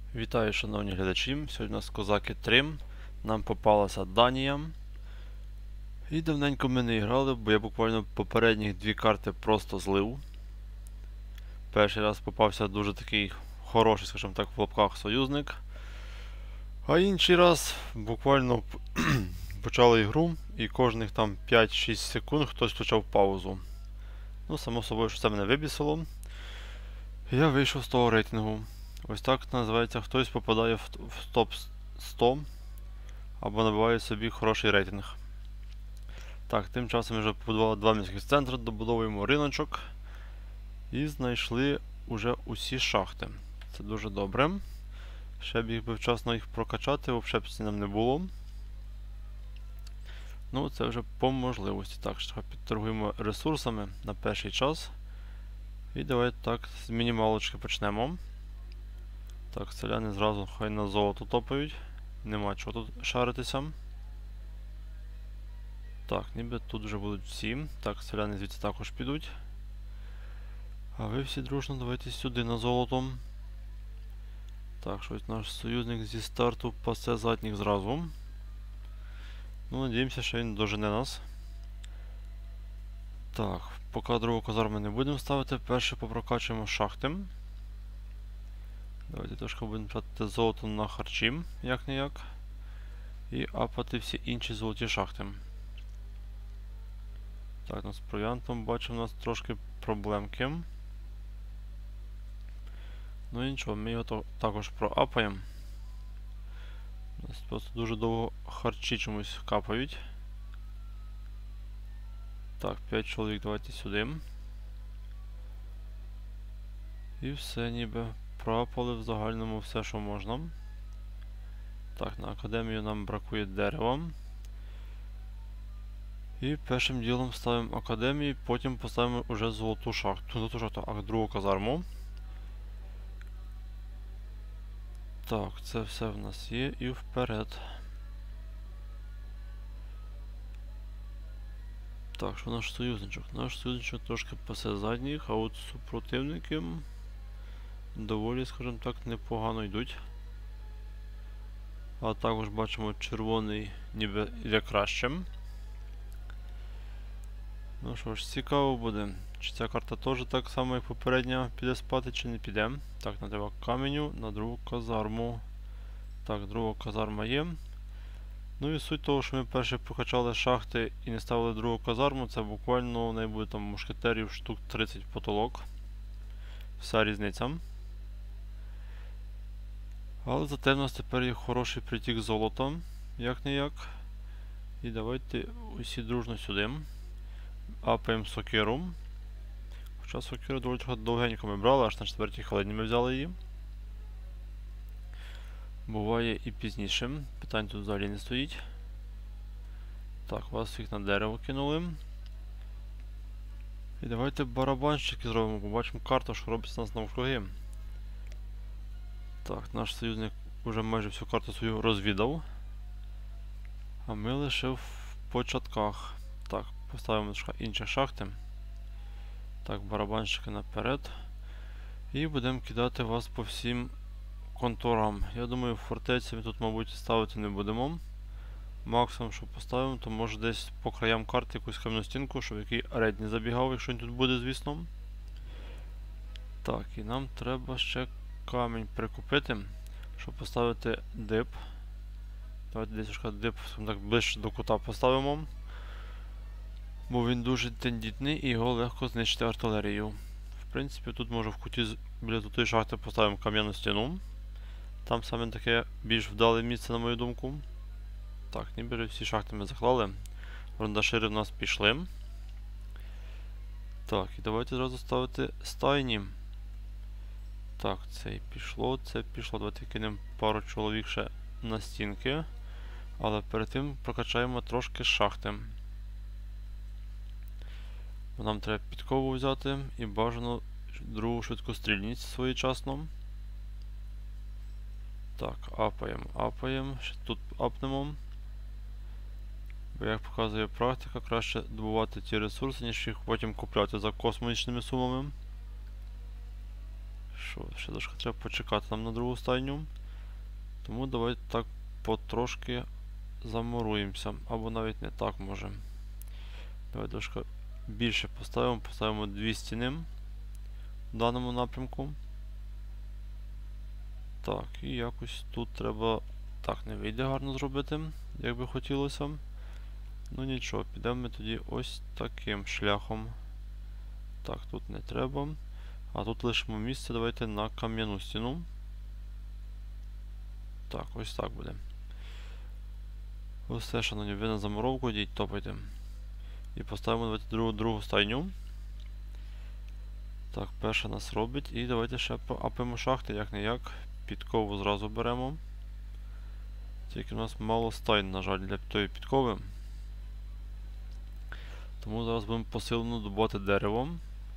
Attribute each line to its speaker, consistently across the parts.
Speaker 1: Вітаю, шановні глядачі. Сьогодні у нас Козаки 3. Нам попалася Данія. І давненько ми не грали, бо я буквально попередніх дві карти просто злив. Перший раз попався дуже такий хороший, скажімо так, в лапках союзник. А інший раз буквально почали ігру і кожних там 5-6 секунд хтось включав паузу. Ну, само собою, що це мене вибісило. Я вийшов з того рейтингу. Ось так називається, хтось попадає в топ 100 або набиває собі хороший рейтинг. Так, тим часом ми вже побудували два міських центри, добудовуємо риночок і знайшли уже усі шахти. Це дуже добре. Ще б їх би вчасно їх прокачати, взагалі б нам не було. Ну, це вже по можливості. Так, ще підторгуємо ресурсами на перший час. І давайте так, з мінімалочки почнемо. Так, селяни зразу хай на золото топають. Нема чого тут шаритися. Так, ніби тут вже будуть всі. Так, селяни звідси також підуть. А ви всі дружно давайте сюди на золото. Так, щось наш союзник зі старту пасе задніх зразу. Ну, надіємося, що він дожене нас. Так, поки другу казарму не будемо ставити, перше попрокачуємо шахти. Давайте трошки будемо тратити золото на харчі, як-не-як. І апати всі інші золоті шахти. Так, ну з провіантом бачимо, у нас трошки проблемки. Ну і нічого, ми його також проапаємо. У нас просто дуже довго харчі чомусь капають. Так, 5 чоловік давайте сюди. І все ніби проапали в загальному все, що можна. Так, на академію нам бракує дерева. І першим ділом ставимо академію, потім поставимо уже золоту шахту, а другу казарму. Так, це все в нас є і вперед. Так, що наш союзничок? Наш союзничок трошки пасе задніх, а от супротивники доволі, скажімо так, непогано йдуть. А також бачимо червоний ніби йде краще. Ну що ж, цікаво буде, чи ця карта теж так само, як попередня, піде спати, чи не піде. Так, на треба каменю, на другу казарму. Так, друга казарма є. Ну і суть того, що ми перше прокачали шахти і не ставили другу казарму, це буквально в неї буде там мушкетерів штук 30 потолок. Вся різниця. Але зате в нас тепер є хороший притік золота, як-не-як. І давайте усі дружно сюди. Апаємо сокиру. Хоча сокиру доволі трохи довгенько ми брали, аж на 4-й хвилині ми взяли її. Буває і пізніше. Питань тут взагалі не стоїть. Так, вас всіх на дерево кинули. І давайте барабанщики зробимо, побачимо карту, що робиться у нас навкруги. Так, наш союзник вже майже всю карту свою розвідав. А ми лише в початках. Так, поставимо інші шахти. Так, барабанщики наперед. І будемо кидати вас по всім контурам. Я думаю, в фортеці ми тут, мабуть, ставити не будемо. Максимум, що поставимо, то може десь по краям карти якусь кам'яну стінку, щоб який рейд не забігав, якщо він тут буде, звісно. Так, і нам треба ще камінь прикупити, щоб поставити дип. Давайте десь дип так ближче до кута поставимо. Бо він дуже тендітний і його легко знищити артилерією. В принципі, тут може в куті біля тої шахти поставимо кам'яну стіну. Там саме таке більш вдале місце, на мою думку. Так, ніби всі шахти ми заклали. Рундашири в нас пішли. Так, і давайте зразу ставити стайні. Так, це пішло, це пішло. Давайте кинемо пару чоловік ще на стінки. Але перед тим прокачаємо трошки шахти. Бо нам треба підкову взяти і бажано другу швидкострільність своєчасно. Так, апаємо. Ще тут апнемо. Бо, як показує практика, краще добувати ті ресурси, ніж їх потім купляти за космічними сумами. Що, ще трошки треба почекати нам на другу стайню. Тому давайте так потрошки замуруємося. Або навіть не так може. Давайте трошки більше поставимо. Поставимо 2 стіни в даному напрямку. Так, і якось тут треба... Так, не вийде гарно зробити, як би хотілося. Ну нічого, підемо ми тоді ось таким шляхом. Так, тут не треба. А тут лишимо місце, давайте на кам'яну стіну. Так, ось так буде. Ось все, шановні, ви на замуровку йдіть, топайте. І поставимо давайте другу стайню. Так, перша нас робить. І давайте ще поапимо шахти, як не як. Підкову зразу беремо. Тільки у нас мало стайн, на жаль, для тої підкови. Тому зараз будемо посилено добувати дерево.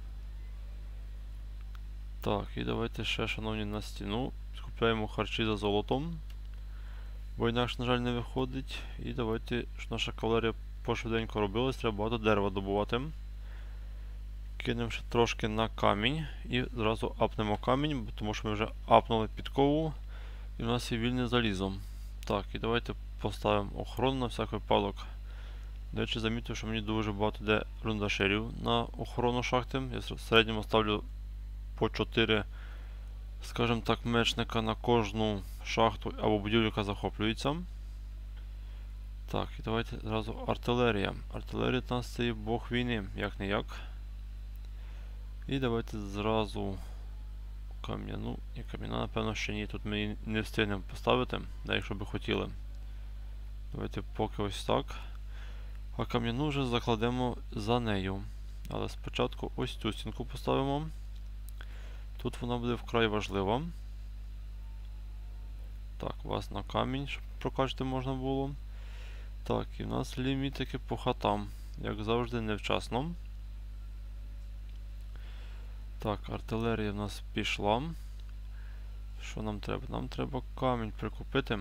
Speaker 1: Так, і давайте ще, шановні, на стіну. Скупляємо харчі за золотом. Бо інакше, на жаль, не виходить. І давайте, щоб наша кавалерія пошвиденько робилась, треба багато дерева добувати. Кинемо ще трошки на камінь. І зразу апнемо камінь, тому що ми вже апнули підкову. І в нас є вільне залізо. Так, і давайте поставимо охорону на всяк випадок. До речі, замітив, що мені дуже багато йде рундаширів на охорону шахти. Я в середньому ставлю по 4, скажімо так, мечника на кожну шахту або будівлю, яка захоплюється. Так, і давайте зразу артилерія. Артилерія у нас це є бог війни, як не як. І давайте зразу кам'яну. І кам'яна, напевно, ще ні. Тут ми її не встигнемо поставити, да, якщо би хотіли. Давайте поки ось так. А кам'яну вже закладемо за нею. Але спочатку ось цю стінку поставимо. Тут вона буде вкрай важлива. Так, вас на камінь, щоб прокачати можна було. Так, і в нас лімітики по хатам. Як завжди, невчасно. Так, артилерія в нас пішла. Що нам треба? Нам треба камінь прикупити.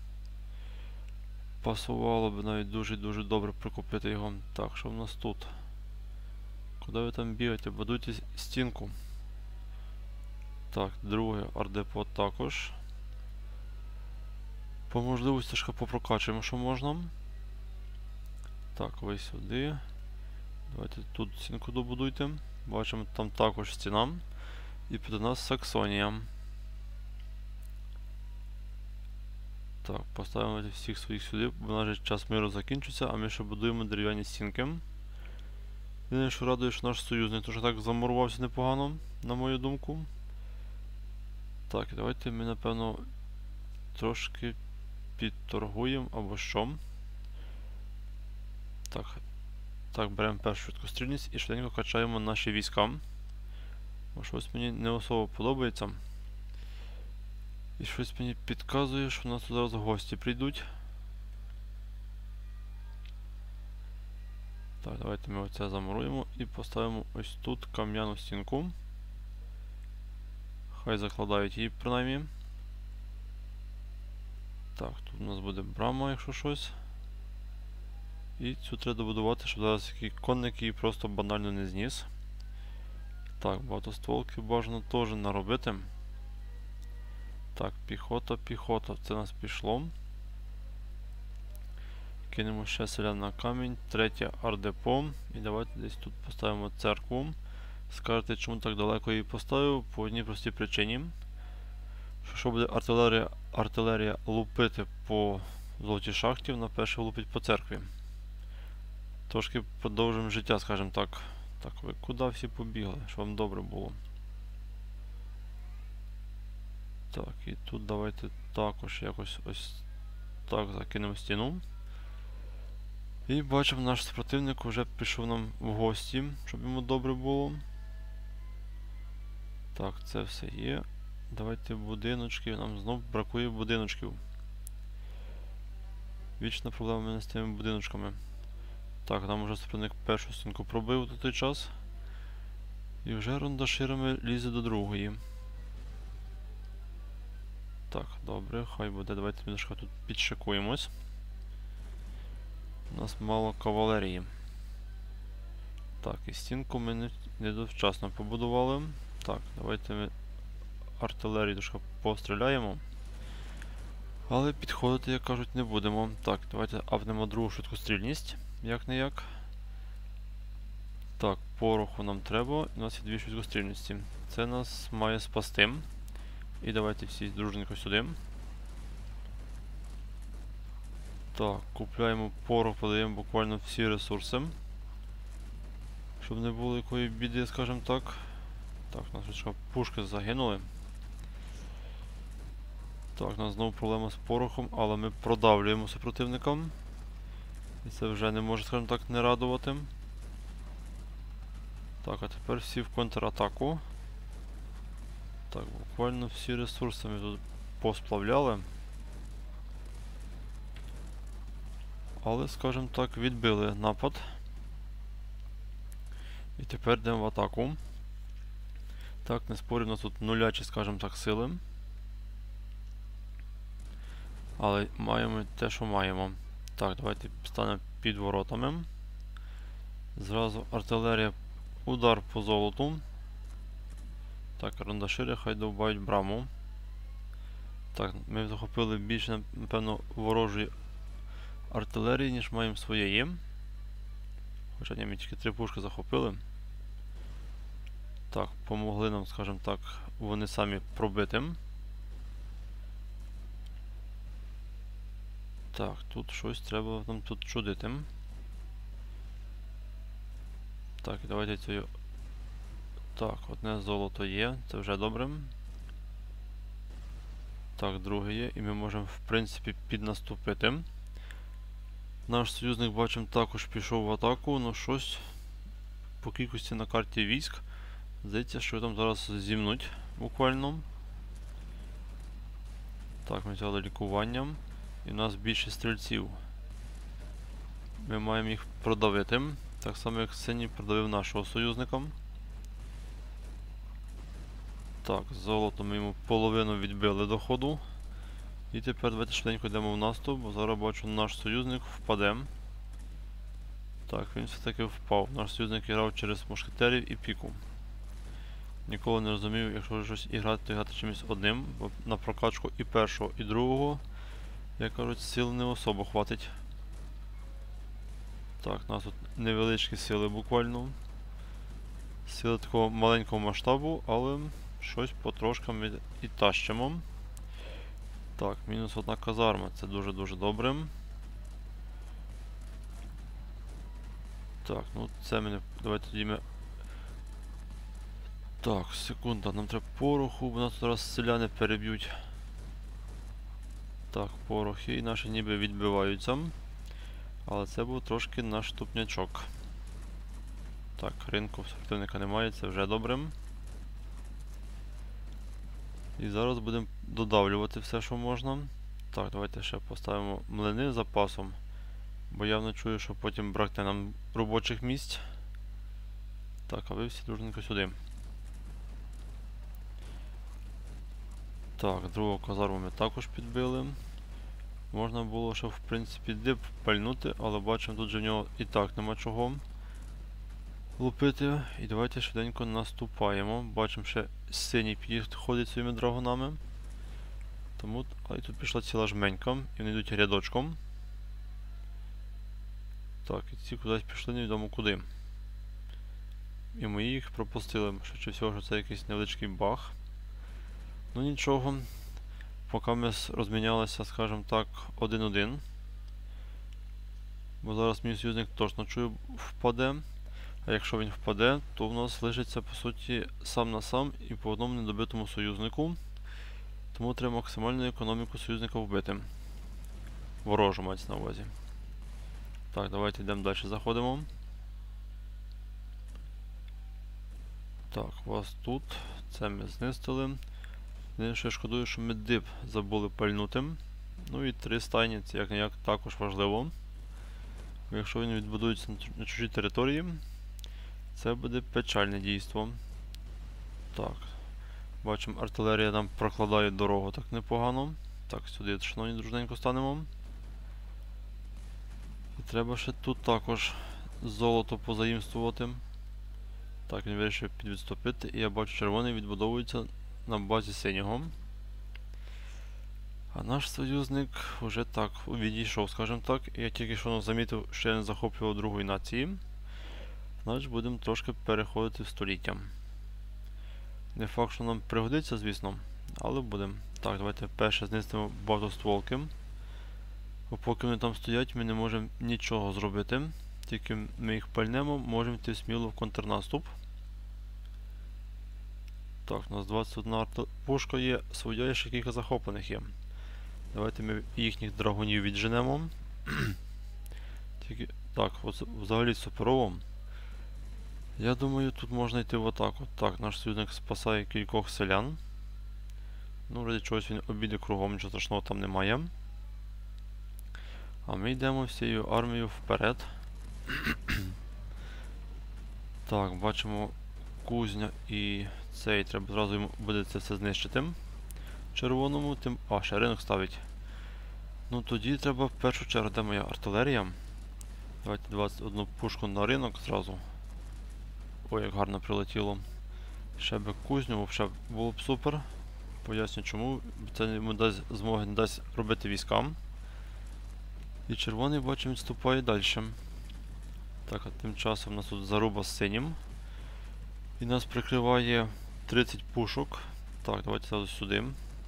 Speaker 1: Пасувало би навіть дуже-дуже добре прикупити його. Так, що в нас тут? Куди ви там бігаєте? Будуйте стінку. Так, друге ардепо також. По можливості ж попрокачуємо, що можна. Так, ви сюди. Давайте тут стінку добудуйте. Бачимо, там також стіна. І під нас Саксонія. Так, поставимо всіх своїх сюди, бо наш час миру закінчиться, а ми ще будуємо дерев'яні стінки. Єдине, що радує, що наш союзник теж так замурувався непогано, на мою думку. Так, давайте ми, напевно, трошки підторгуємо або що. Так, беремо першу швидкострільність і швиденько качаємо наші війська. Бо щось мені не особо подобається. І щось мені підказує, що у нас тут зараз гості прийдуть. Так, давайте ми оце замуруємо і поставимо ось тут кам'яну стінку. Хай закладають її принаймні. Так, тут у нас буде брама, якщо щось. І цю треба добудувати, щоб зараз який конник її просто банально не зніс. Так, багатостволки бажано теж наробити. Так, піхота. Це у нас пішло. Кинемо ще селян на камінь. Третє ардепо. І давайте десь тут поставимо церкву. Скажете, чому так далеко її поставив? По одній простій причині. Що буде артилерія лупити по золотій шахті, вона перше лупить по церкві. Трошки продовжуємо життя, скажімо так. Так, ви куди всі побігли? Щоб вам добре було. Так, і тут давайте також якось ось так закинемо стіну. І бачимо, наш супротивник вже пішов нам в гості, щоб йому добре було. Так, це все є. Давайте будиночки. Нам знов бракує будиночків. Вічна проблема в мене з тими будиночками. Так, там вже супротивник першу стінку пробив до той час. І вже рундаширами лізе до другої. Так, добре, хай буде. Давайте немножко тут підшикуємось. У нас мало кавалерії. Так, і стінку ми недовчасно побудували. Так, давайте ми артилерію трошки постріляємо. Але підходити, як кажуть, не будемо. Так, давайте апнемо другу швидкострільність, як-не-як. Так, пороху нам треба. У нас є 2 швидкострільності. Це нас має спасти. І давайте всі дружненько сюди. Так, купляємо порох, подаємо буквально всі ресурси. Щоб не було якої біди, скажімо так. Так, у нас пушки загинули. Так, у нас знову проблема з порохом, але ми продавлюємо супротивникам. І це вже не може, скажімо так, не радувати. Так, а тепер всі в контратаку. Так, буквально всі ресурси ми тут посплавляли. Але, скажімо так, відбили напад. І тепер йдемо в атаку. Так, не спорю, у нас тут нулячі, скажімо так, сили. Але маємо те, що маємо. Так, давайте станемо під воротами. Зразу артилерія, удар по золоту. Так, рандашири хай довбають браму. Так, ми захопили більше, напевно, ворожої артилерії, ніж маємо своєї. Хоча ні, ми тільки 3 пушки захопили. Так, помогли нам, скажімо так, вони самі пробити. Так, тут щось треба нам тут чудити. Так, і давайте цю... Так, одне золото є, це вже добре. Так, друге є, і ми можемо, в принципі, піднаступити. Наш союзник, бачимо, також пішов в атаку, але щось по кількості на карті військ. Здається, що там зараз зімнуть буквально. Так, ми взяли лікування. І у нас більше стрільців. Ми маємо їх продавити. Так само, як синій продавив нашого союзника. Так, золото ми йому половину відбили до ходу. І тепер давайте швиденько йдемо в наступ, бо зараз бачу, наш союзник впаде. Так, він все-таки впав. Наш союзник грав через мушкетерів і піку. Ніколи не розумів, якщо щось грати, то грати чимось одним, бо на прокачку і першого, і другого, як кажуть, сил не особо хватить. Так, у нас тут невеличкі сили буквально. Сили такого маленького масштабу, але щось потрошки ми і тащимо. Так, мінус одна казарма, це дуже-дуже добре. Так, ну це мене... Давайте тоді ми... Так, секунда, нам треба пороху, бо нас зараз селяни переб'ють. Так, порохи і наші ніби відбиваються. Але це був трошки наш тупнячок. Так, ринку супротивника немає, це вже добре. І зараз будемо додавлювати все, що можна. Так, давайте ще поставимо млини з запасом. Бо явно чую, що потім бракне нам робочих місць. Так, а ви всі дружненько сюди. Так, другу казарму ми також підбили. Можна було ще, в принципі, дип пальнути, але бачимо, тут же в нього і так нема чого лупити. І давайте швиденько наступаємо. Бачимо, ще синій підходить своїми драгунами. Тому, а і тут пішла ціла жменька, і вони йдуть рядочком. Так, і ці кудись пішли невідомо куди. І ми їх пропустили. Швидше всього, що це якийсь невеличкий баг. Ну нічого. Поки ми розмінялися, скажімо так, 1-1. Бо зараз мій союзник точно чую впаде. А якщо він впаде, то в нас лишиться, по суті, сам на сам і по одному недобитому союзнику. Тому треба максимальну економіку союзника вбити. Ворожу мається на увазі. Так, давайте йдемо далі, заходимо. Так, вас тут. Це ми знистили. Єдине, що я шкодую, що ми дип забули пальнути. Ну і 3 стайні, це як-не-як також важливо. Бо якщо він відбудується на чужій території, це буде печальне дійство. Так. Бачимо, артилерія нам прокладає дорогу так непогано. Так, сюди, шановні, дружненько станемо. І треба ще тут також золото позаїмствувати. Так, він вирішив підвідступити, і я бачу, червоний відбудовується на базі синього. А наш союзник вже так відійшов, скажімо так. Я тільки що замітив, що я не захоплював другої нації. Значить будемо трошки переходити в століття. Не факт, що нам пригодиться, звісно, але будемо. Так, давайте перше знищимо багатостволки. Бо поки вони там стоять, ми не можемо нічого зробити. Тільки ми їх пальнемо, можемо йти сміло в контрнаступ. Так, у нас 21 пушка є, своя і ще кілька захоплених є. Давайте ми їхніх драгунів відженемо. Тільки, так, взагалі суперово. Я думаю, тут можна йти в атаку. Так, наш союзник спасає кількох селян. Ну, ради чогось він обійде кругом, нічого страшного там немає. А ми йдемо всією армією вперед. Так, бачимо кузня і цей, треба зразу йому буде це все знищити. Червоному, тим... А, ще ринок ставить. Ну тоді треба в першу чергу, де моя артилерія. Давайте 21 пушку на ринок зразу. Ой, як гарно прилетіло. Ще би кузню, взагалі було б супер. Поясню чому. Це йому дасть змоги не дасть робити військам. І червоний, бачимо, відступає далі. Так, а тим часом у нас тут заруба з синім. І нас прикриває 30 пушок. Так, давайте зразу сюди.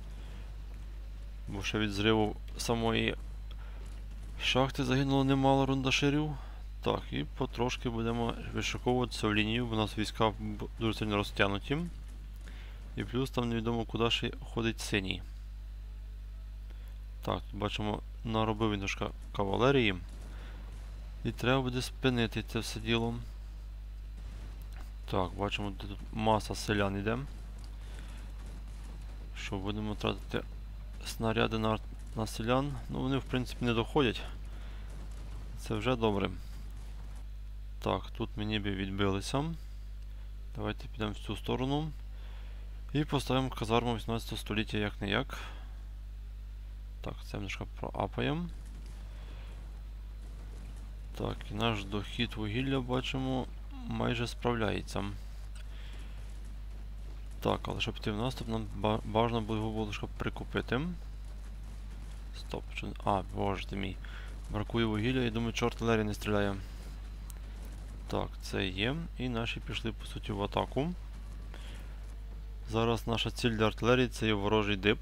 Speaker 1: Бо ще від зриву самої шахти загинуло немало рундаширів. Так, і потрошки будемо вишиковуватися в лінію, бо у нас війська дуже сильно розтягнуті. І плюс там невідомо куди ще ходить синій. Так, тут бачимо, наробив він трошки кавалерії. І треба буде спинити це все діло. Так, бачимо, тут маса селян йде. Що, будемо тратити снаряди на селян. Ну, вони в принципі не доходять. Це вже добре. Так, тут ми ніби відбилися. Давайте підемо в цю сторону. І поставимо казарму 18 століття як не як. Так, це немножко проапаємо. Так, і наш дохід вугілля, бачимо, майже справляється. Так, але щоб піти в наступ, нам бажано було лише прикупити. Стоп, що... А, боже ти мій. Бракує вугілля і думаю, що артилерія не стріляє. Так, це є. І наші пішли, по суті, в атаку. Зараз наша ціль для артилерії це є ворожий диб.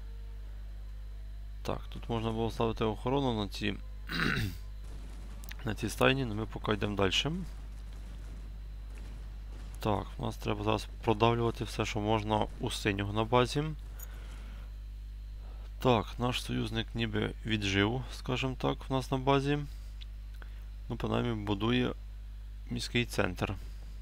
Speaker 1: Так, тут можна було ставити охорону на ці стайні, але ми поки йдемо далі. Так, у нас треба зараз продавлювати все, що можна у синього на базі. Так, наш союзник ніби віджив, скажімо так, у нас на базі. Ну, принаймні, будує міський центр.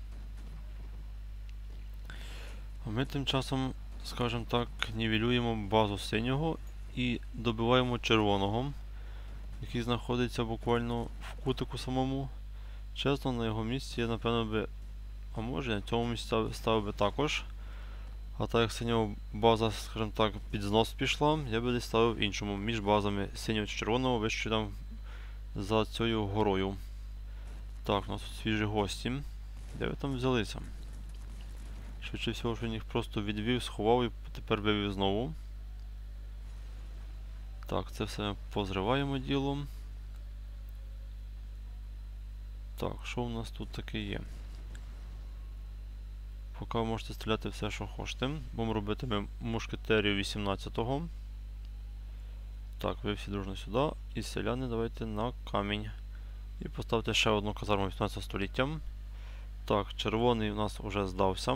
Speaker 1: А ми тим часом, скажімо так, нівелюємо базу синього і добиваємо червоного, який знаходиться буквально в кутику самому. Чесно, на його місці я, напевно, би... А може, на цьому місці ставив би також. А так як синього база, скажімо так, під знос пішла, я би десь ставив іншому, між базами синього чи червоного, вище там за цією горою. Так, у нас тут свіжі гості. Де ви там взялися? Швидше всього, що він їх просто відвів, сховав і тепер вивів знову. Так, це все позриваємо ділом. Так, що у нас тут таке є? Поки ви можете стріляти все, що хочете. Будемо робити ми мушкетерів 18-го. Так, ви всі дружно сюди. І селяни давайте на камінь. І поставте ще одну казарму 18 століття. Так, червоний у нас вже здався.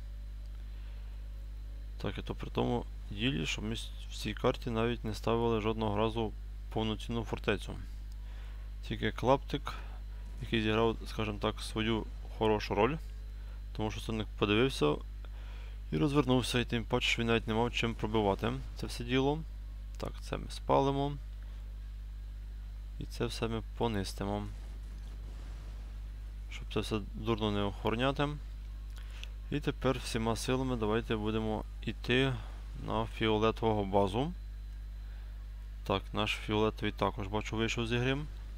Speaker 1: Так, і то при тому ділі, що ми в цій карті навіть не ставили жодного разу повноцінну фортецю. Тільки клаптик, який зіграв, скажімо так, свою хорошу роль. Тому що союзник подивився і розвернувся, і тим паче, що він навіть не мав чим пробивати це все діло. Так, це ми спалимо. І це все ми понистимо. Щоб це все дурно не охороняти. І тепер всіма силами давайте будемо йти на фіолетового базу. Так, наш фіолетовий також, бачу, вийшов з ігри.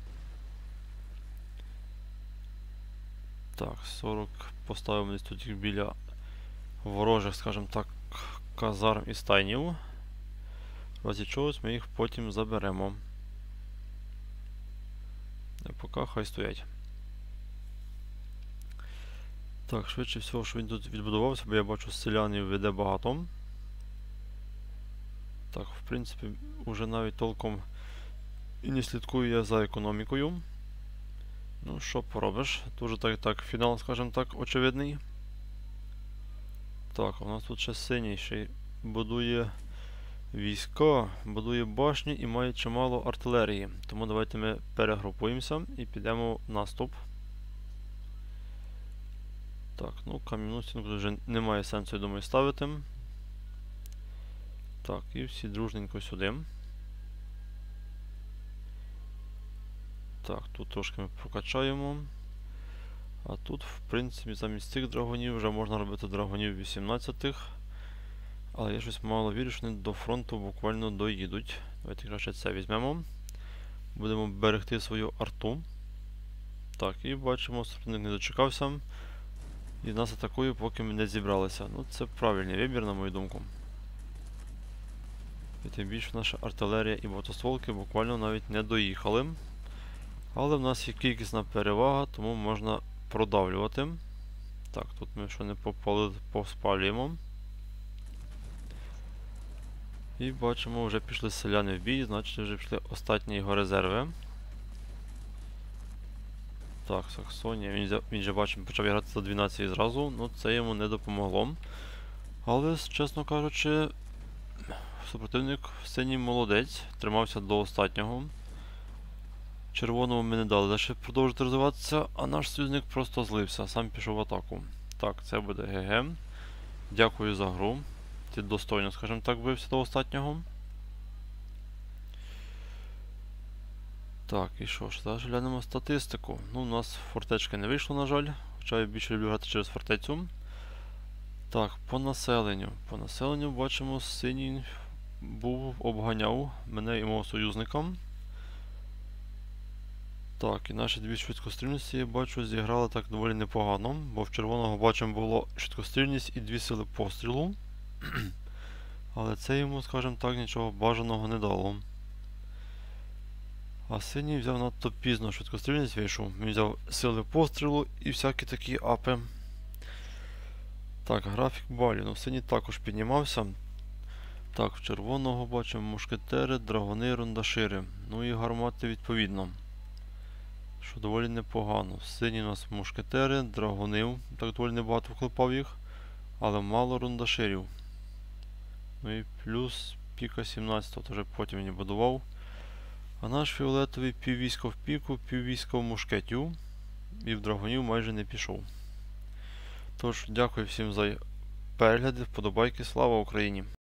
Speaker 1: Так, 40 поставимо десь тут їх біля ворожих, скажімо так, казарм і стайнів. В разі чогось ми їх потім заберемо. А поки хай стоять. Так, швидше всього, що він тут відбудувався, бо я бачу, селянів веде багато. Так, в принципі, уже навіть толком і не слідкую я за економікою. Ну, що поробиш? Дуже так, фінал, скажімо так, очевидний. Так, у нас тут ще синій, ще й будує війська, будує башні і має чимало артилерії. Тому давайте ми перегрупуємося і підемо в наступ. Так, ну кам'яну стінку вже немає сенсу, я думаю, ставити. Так, і всі дружненько сюди. Так, тут трошки ми прокачаємо. А тут, в принципі, замість цих драгунів вже можна робити драгунів 18-х. Але я щось мало вірю, що вони до фронту буквально доїдуть. Давайте краще це візьмемо. Будемо берегти свою арту. Так, і бачимо, супротивник не дочекався. І нас атакує, поки ми не зібралися. Ну, це правильний вибір, на мою думку. І тим більше наша артилерія і мотостволки буквально навіть не доїхали. Але в нас є кількісна перевага, тому можна продавлювати. Так, тут ми що не попали, поспалюємо. І бачимо, вже пішли селяни в бій, значить вже пішли останні його резерви. Так, Саксонія, він же бачимо, почав грати за 12 зразу, ну це йому не допомогло. Але, чесно кажучи, супротивник синій молодець, тримався до останнього. Червоному ми не дали ще продовжити розвиватися, а наш союзник просто злився, сам пішов в атаку. Так, це буде ГГ. Дякую за гру. Ти достойно, скажімо так, бився до останнього. Так, і що ж, зараз глянемо статистику. Ну, у нас фортечки не вийшло, на жаль. Хоча я більше люблю грати через фортецю. Так, по населенню. По населенню бачимо, синій обганяв мене і мого союзника. Так, і наші дві швидкострільності, я бачу, зіграли так доволі непогано, бо в червоного бачимо було швидкострільність і 2 сили пострілу. Але це йому, скажімо так, нічого бажаного не дало. А синій взяв надто пізно швидкострільність вийшов. Він взяв сили пострілу і всякі такі апи. Так, графік балів. Ну, синій також піднімався. Так, в червоного бачимо мушкетери, драгуни, рундашири. Ну і гармати відповідно. Що доволі непогано. Сині у нас мушкетери, драгунів. Так доволі небагато вклепав їх. Але мало рундаширів. Ну і плюс піка 17, то вже потім він будував. А наш фіолетовий піввійсько в піку, піввійсько в мушкетю. І в драгунів майже не пішов. Тож, дякую всім за перегляди, вподобайки, слава Україні!